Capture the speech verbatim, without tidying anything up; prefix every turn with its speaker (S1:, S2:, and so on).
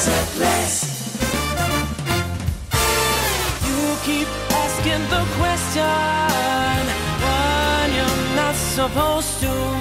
S1: there's a place.
S2: You keep asking the question when you're not supposed to.